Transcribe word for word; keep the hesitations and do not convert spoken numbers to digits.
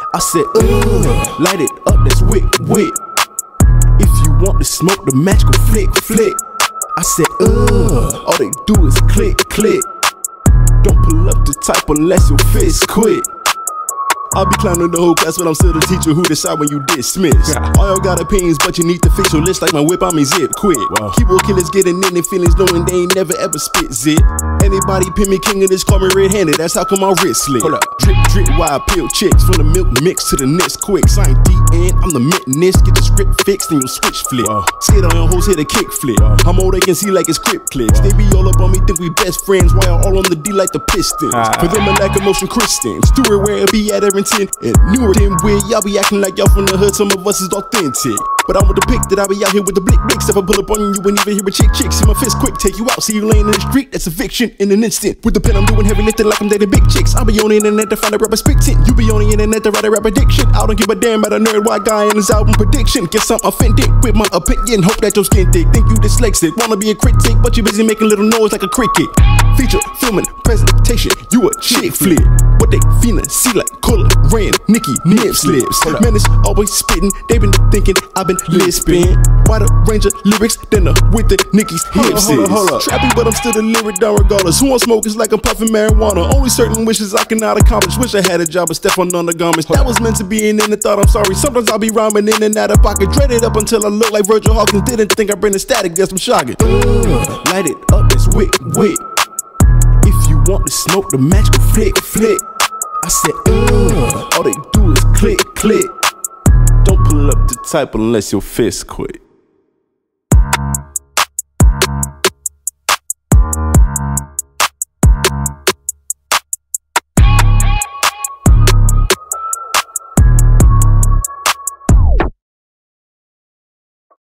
I said, ugh, light it up, that's wick, wick. If you want to smoke, the match go flick, flick. I said, ugh, all they do is click, click. Don't pull up the type unless your fist quit. I'll be clowning the whole class, but I'm still the teacher who decide when you dismiss. All y'all got opinions, but you need to fix your list like my whip, I mean zip, quick. Wow. Keyboard killers getting in their feelings, knowing they ain't never ever spit zip. Anybody pin me king of this, call me red-handed, that's how come my wrist slit. Hold up. Drip, drip, wild pill chicks, from the milk mix to the next quick. I ain't D-N, I'm the mittenist, get the script fixed and your switch flip. Wow. Skate on your hoes, hit a kick flip. Wow. I'm all they can see like it's script clicks. Wow. They be all up on me, think we best friends, while y'all all on the D like the Pistons. Ah. For them, I lack emotion Christians. Stewart where it be at Everton and Newark. Then weird, y'all be acting like y'all from the hood, some of us is authentic. But I'm with the pick that I be out here with the blick blicks. If I pull up on you, you wouldn't even hear a chick chick. See my fist quick, take you out, see you laying in the street, that's eviction in an instant. With the pen, I'm doing heavy lifting like I'm dating big chicks. I be on the internet to find a rapper spitting. You be on the internet to write a rap addiction. I don't give a damn about a nerd white guy in his album prediction. Guess I'm offended with my opinion, hope that your skin thick. Think you dyslexic, wanna be a critic, but you busy making little noise like a cricket. Feature, filming, presentation, you a chick flick. What they finna see like Cola, Ran, Nicki, nip slips. Man, it's always spitting, they been thinking I've been lisping. Wider range of lyrics than the with the Nicki's hips is. Trappy, but I'm still the lyric down regardless. Who wants smoke is like I'm puffing marijuana. Only certain wishes I cannot accomplish. Wish I had a job but step on undergarments. That was meant to be and then I thought I'm sorry. Sometimes I'll be rhyming in and out of pocket. Dread it up until I look like Virgil Hawkins. Didn't think I bring the static, guess I'm shocking. Uh, light it up, it's wick, wick. If you want to smoke, the match go flick, flick. I said, ugh, all they do is click, click. Don't pull up the type unless your fist quit.